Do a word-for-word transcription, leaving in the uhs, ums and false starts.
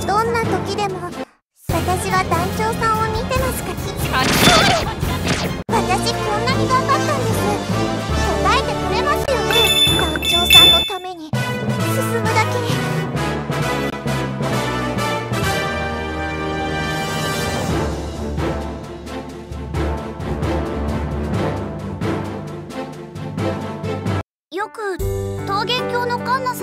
どんな時でも私は団長さんを見てますから。私こんなに頑張ったんです。答えてくれますよね。団長さんのために進むだけ。よく桃源郷のカンナさん